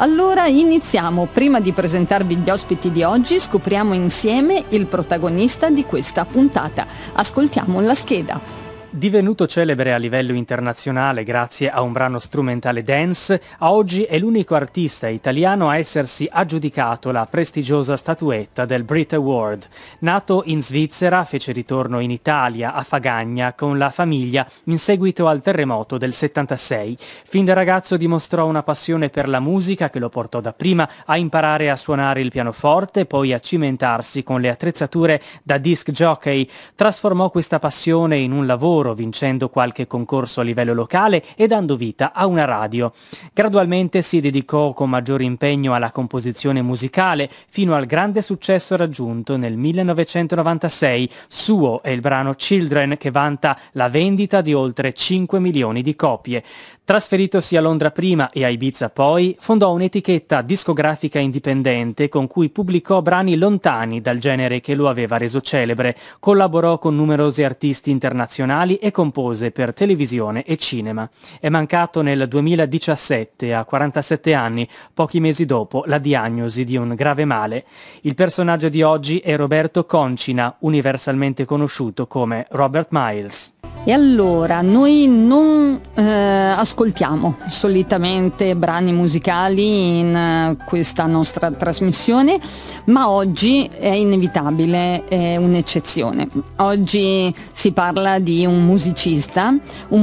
Allora iniziamo. Prima di presentarvi gli ospiti di oggi, scopriamo insieme il protagonista di questa puntata. Ascoltiamo la scheda. Divenuto celebre a livello internazionale grazie a un brano strumentale dance, a oggi è l'unico artista italiano a essersi aggiudicato la prestigiosa statuetta del Brit Award. Nato in Svizzera, fece ritorno in Italia, a Fagagna, con la famiglia in seguito al terremoto del 76. Fin da ragazzo dimostrò una passione per la musica che lo portò dapprima a imparare a suonare il pianoforte, poi a cimentarsi con le attrezzature da disc jockey. Trasformò questa passione in un lavoro, vincendo qualche concorso a livello locale e dando vita a una radio. Gradualmente si dedicò con maggiore impegno alla composizione musicale, fino al grande successo raggiunto nel 1996. Suo è il brano Children, che vanta la vendita di oltre 5 milioni di copie. Trasferitosi a Londra prima e a Ibiza poi, fondò un'etichetta discografica indipendente con cui pubblicò brani lontani dal genere che lo aveva reso celebre, collaborò con numerosi artisti internazionali e compose per televisione e cinema. È mancato nel 2017, a 47 anni, pochi mesi dopo la diagnosi di un grave male. Il personaggio di oggi è Roberto Concina, universalmente conosciuto come Robert Miles. E allora, noi non ascoltiamo solitamente brani musicali in questa nostra trasmissione, ma oggi è inevitabile, è un'eccezione. Oggi si parla di un musicista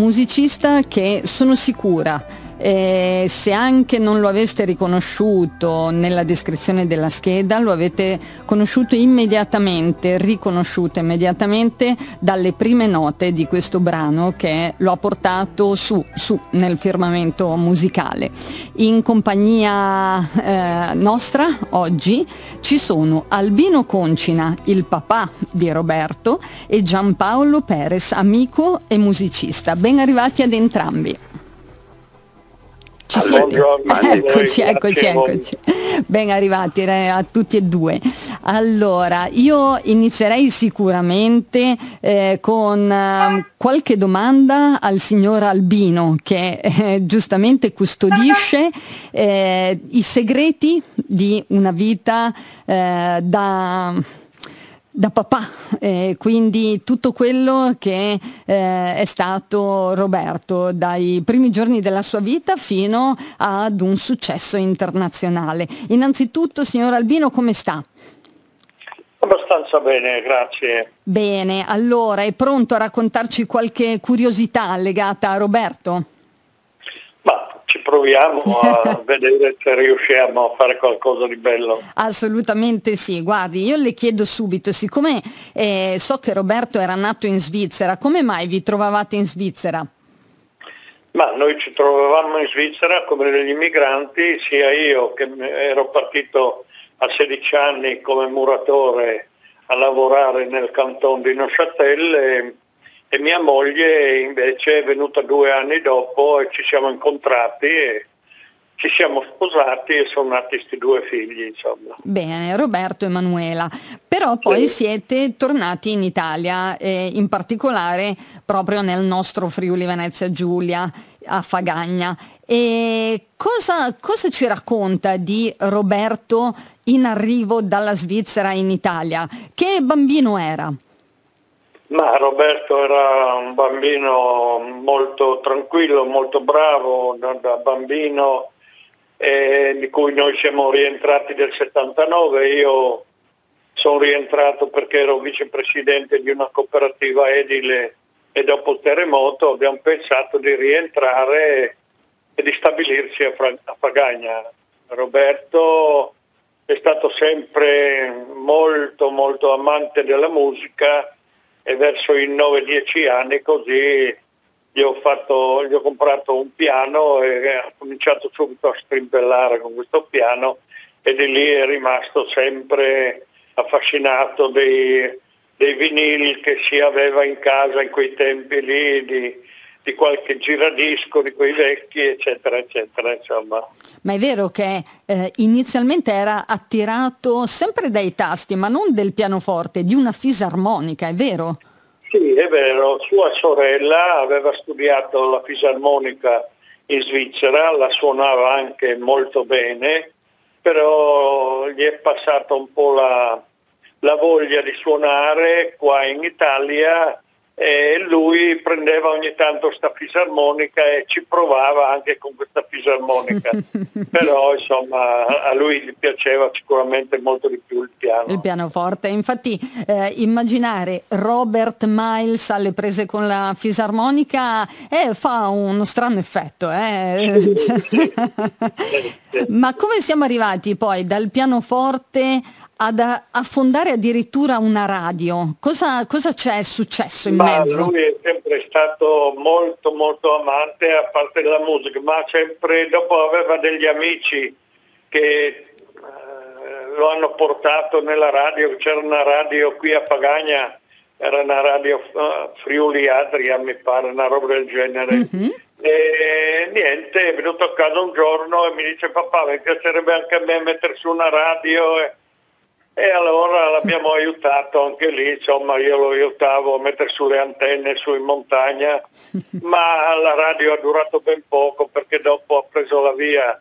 che sono sicura, se anche non lo aveste riconosciuto nella descrizione della scheda, lo avete riconosciuto immediatamente dalle prime note di questo brano che lo ha portato su nel firmamento musicale. In compagnia nostra oggi ci sono Albino Concina, il papà di Roberto, e Giampaolo Perez, amico e musicista. Ben arrivati ad entrambi. Ci siete? Eccoci. Ben arrivati a tutti e due. Allora, io inizierei sicuramente con qualche domanda al signor Albino, che giustamente custodisce i segreti di una vita da papà, quindi tutto quello che è stato Roberto dai primi giorni della sua vita fino ad un successo internazionale. Innanzitutto, signor Albino, come sta? Abbastanza bene, grazie. Bene, allora è pronto a raccontarci qualche curiosità legata a Roberto? Ma ci proviamo a vedere se riusciamo a fare qualcosa di bello. Assolutamente sì. Guardi, io le chiedo subito, siccome so che Roberto era nato in Svizzera, come mai vi trovavate in Svizzera? Ma noi ci trovavamo in Svizzera come degli immigranti, sia io che ero partito a 16 anni come muratore a lavorare nel canton di Neuchâtel e mia moglie invece è venuta 2 anni dopo e ci siamo incontrati e ci siamo sposati e sono nati questi 2 figli, insomma. Bene, Roberto e Manuela. Però poi siete tornati in Italia, in particolare proprio nel nostro Friuli Venezia Giulia, a Fagagna. E cosa ci racconta di Roberto in arrivo dalla Svizzera in Italia? Che bambino era? Ma Roberto era un bambino molto tranquillo, molto bravo da bambino, di cui noi siamo rientrati del 79. Io sono rientrato perché ero vicepresidente di una cooperativa edile e dopo il terremoto abbiamo pensato di rientrare e di stabilirci a Fagagna. Roberto è stato sempre molto molto amante della musica e verso i 9-10 anni così gli ho comprato un piano e ha cominciato subito a strimpellare con questo piano e di lì è rimasto sempre affascinato dei vinili che si aveva in casa in quei tempi lì, di qualche giradisco di quei vecchi, eccetera, eccetera, insomma. Ma è vero che inizialmente era attirato sempre dai tasti, ma non del pianoforte, di una fisarmonica, è vero? Sì, è vero. Sua sorella aveva studiato la fisarmonica in Svizzera, la suonava anche molto bene, però gli è passata un po' la voglia di suonare qua in Italia, e lui prendeva ogni tanto sta fisarmonica e ci provava anche con questa fisarmonica. Però insomma a lui gli piaceva sicuramente molto di più il piano. Il pianoforte, infatti immaginare Robert Miles alle prese con la fisarmonica fa uno strano effetto. Sì. Ma come siamo arrivati poi dal pianoforte ad affondare addirittura una radio? Cosa c'è successo in mezzo? Lui è sempre stato molto molto amante, a parte della musica, ma sempre dopo aveva degli amici che lo hanno portato nella radio. C'era una radio qui a Pagagna, era una radio Friuli Adria, mi pare, una roba del genere. Mm-hmm. E niente, è venuto a casa un giorno e mi dice: papà, mi piacerebbe anche a me mettere su una radio. E allora l'abbiamo aiutato anche lì, insomma io lo aiutavo a mettere sulle antenne su in montagna, ma la radio ha durato ben poco, perché dopo ha preso la via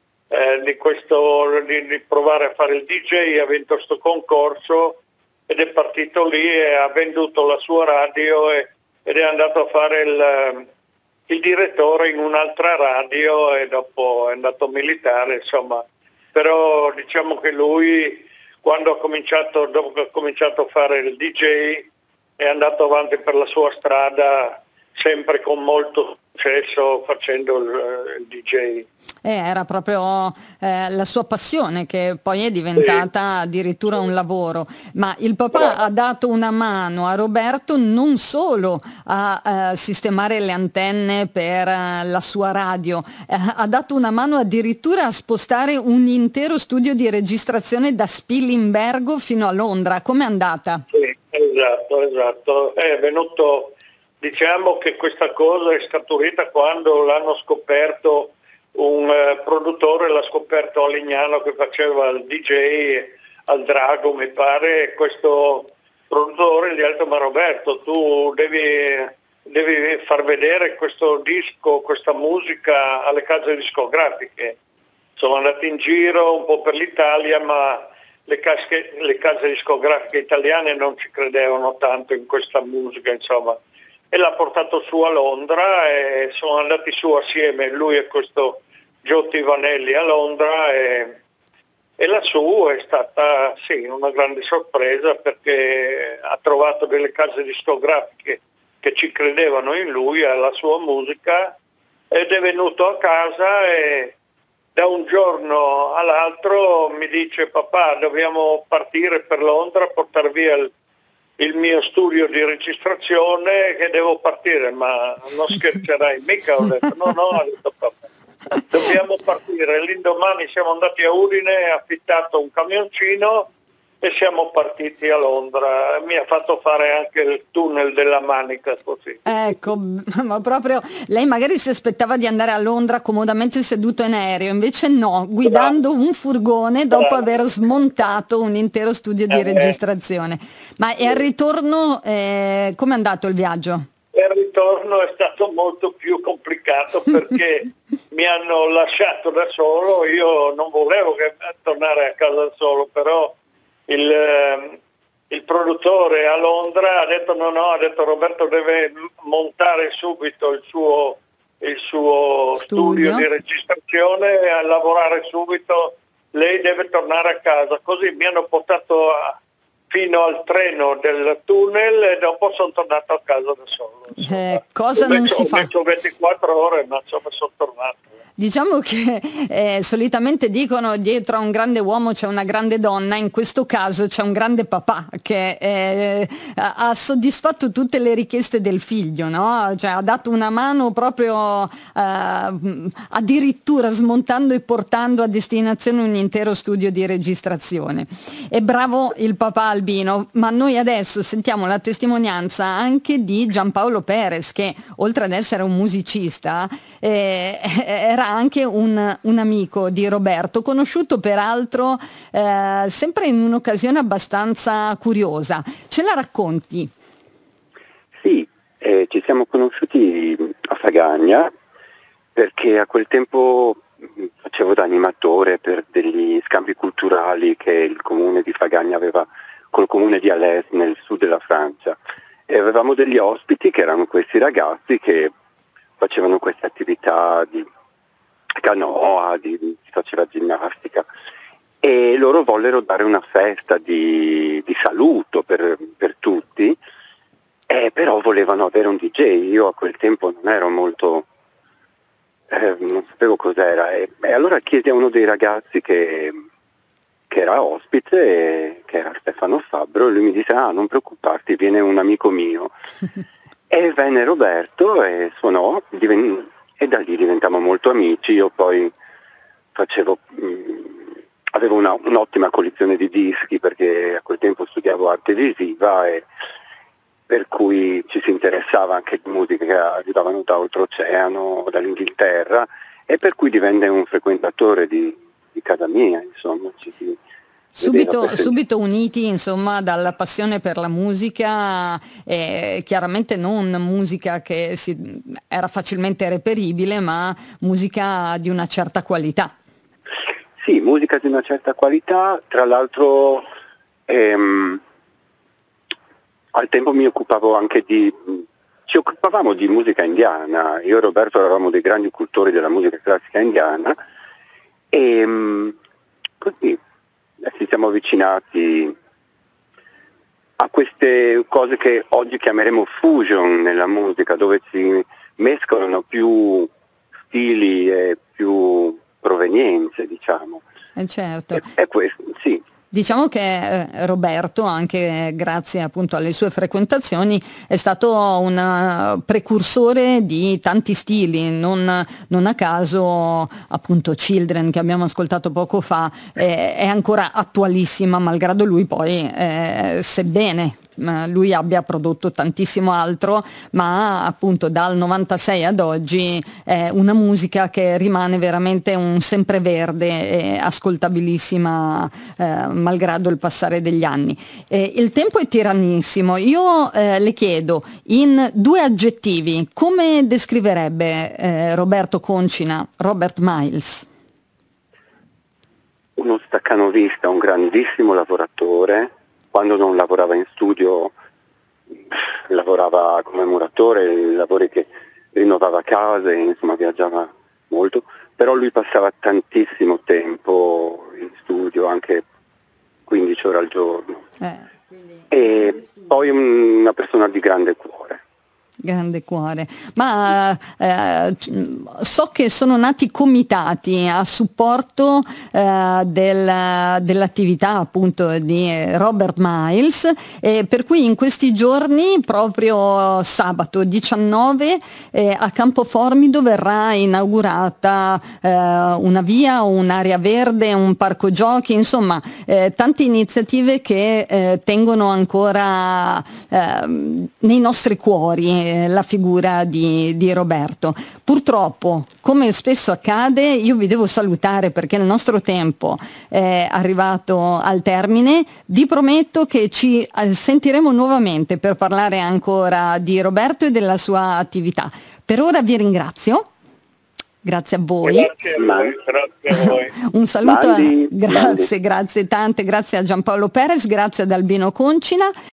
di provare a fare il DJ, ha vinto sto concorso ed è partito lì e ha venduto la sua radio ed è andato a fare il direttore in un'altra radio e dopo è andato militare, insomma. Però diciamo che lui, quando dopo che ha cominciato a fare il DJ, è andato avanti per la sua strada, sempre con molto successo facendo il DJ. Era proprio la sua passione, che poi è diventata addirittura un lavoro. Ma il papà ha dato una mano a Roberto non solo a sistemare le antenne per la sua radio, ha dato una mano addirittura a spostare un intero studio di registrazione da Spilimbergo fino a Londra. Com'è andata? Sì, esatto. È venuto, diciamo che questa cosa è scaturita quando l'hanno scoperto. Un produttore l'ha scoperto a Lignano che faceva il DJ al Drago, mi pare, e questo produttore gli ha detto: ma Roberto, tu devi far vedere questo disco, questa musica alle case discografiche. Sono andati in giro un po' per l'Italia, ma le case discografiche italiane non ci credevano tanto in questa musica, insomma. E l'ha portato su a Londra e sono andati su assieme, lui e questo Giotti Vanelli a Londra, e lassù è stata una grande sorpresa, perché ha trovato delle case discografiche che ci credevano in lui, alla sua musica, ed è venuto a casa e da un giorno all'altro mi dice: papà, dobbiamo partire per Londra, portare via il mio studio di registrazione, che devo partire. Ma non scherzerai mica? Ho detto no, ha detto papà, dobbiamo partire. L'indomani siamo andati a Udine, affittato un camioncino e siamo partiti a Londra. Mi ha fatto fare anche il tunnel della Manica, così. Ecco, ma proprio lei magari si aspettava di andare a Londra comodamente seduto in aereo, invece no, guidando un furgone dopo aver smontato un intero studio di registrazione. Ma e al ritorno come è andato il viaggio? Il ritorno è stato molto più complicato, perché mi hanno lasciato da solo. Io non volevo tornare a casa da solo, però il produttore a Londra ha detto no, ha detto: Roberto deve montare subito il suo studio di registrazione e a lavorare subito, lei deve tornare a casa. Così mi hanno portato fino al treno del tunnel e dopo sono tornato a casa da solo. Cosa non si fa? Ho messo 24 ore, ma insomma sono tornato. Diciamo che solitamente dicono: dietro a un grande uomo c'è una grande donna. In questo caso c'è un grande papà che ha soddisfatto tutte le richieste del figlio, no? Cioè, ha dato una mano proprio addirittura smontando e portando a destinazione un intero studio di registrazione. È bravo il papà Albino, ma noi adesso sentiamo la testimonianza anche di Giampaolo Perez, che oltre ad essere un musicista era anche un amico di Roberto, conosciuto peraltro sempre in un'occasione abbastanza curiosa. Ce la racconti? Sì, ci siamo conosciuti a Fagagna perché a quel tempo facevo da animatore per degli scambi culturali che il comune di Fagagna aveva col comune di Alès nel sud della Francia, e avevamo degli ospiti che erano questi ragazzi che facevano queste attività di canoa, si faceva ginnastica, e loro vollero dare una festa di saluto per tutti, però volevano avere un DJ. Io a quel tempo non ero molto, non sapevo cos'era, e allora chiesi a uno dei ragazzi che era ospite, che era Stefano Fabbro, e lui mi disse: non preoccuparti, viene un amico mio. E venne Roberto e suonò, e da lì diventammo molto amici. Io poi avevo un'ottima collezione di dischi, perché a quel tempo studiavo arte visiva, e per cui ci si interessava anche di musiche che arrivavano da oltreoceano, dall'Inghilterra, e per cui divenne un frequentatore di casa mia, insomma. Subito uniti, insomma, dalla passione per la musica, chiaramente non musica che era facilmente reperibile, ma musica di una certa qualità. Sì, musica di una certa qualità, tra l'altro al tempo ci occupavamo di musica indiana. Io e Roberto eravamo dei grandi cultori della musica classica indiana, e così ci siamo avvicinati a queste cose che oggi chiameremo fusion nella musica, dove si mescolano più stili e più provenienze, diciamo. Certo. È questo, sì. Diciamo che Roberto, anche grazie appunto alle sue frequentazioni, è stato un precursore di tanti stili, non a caso appunto Children, che abbiamo ascoltato poco fa, è ancora attualissima, malgrado lui poi, sebbene lui abbia prodotto tantissimo altro, ma appunto dal 96 ad oggi è una musica che rimane veramente un sempreverde e ascoltabilissima, malgrado il passare degli anni. Il tempo è tirannissimo. Io le chiedo, in 2 aggettivi, come descriverebbe Roberto Concina Robert Miles? Uno staccanovista, un grandissimo lavoratore. Quando non lavorava in studio, lavorava come muratore, lavori che rinnovava case, insomma viaggiava molto, però lui passava tantissimo tempo in studio, anche 15 ore al giorno. E poi una persona di grande cuore. Grande cuore, ma so che sono nati comitati a supporto dell'attività appunto di Robert Miles, per cui in questi giorni, proprio sabato 19, a Campo Formido verrà inaugurata una via, un'area verde, un parco giochi, insomma tante iniziative che tengono ancora nei nostri cuori la figura di Roberto. Purtroppo, come spesso accade, io vi devo salutare perché il nostro tempo è arrivato al termine. Vi prometto che ci sentiremo nuovamente per parlare ancora di Roberto e della sua attività. Per ora vi ringrazio. Grazie a voi. Grazie a voi. Un saluto. Grazie tante, grazie a Giampaolo Perez, grazie ad Albino Concina.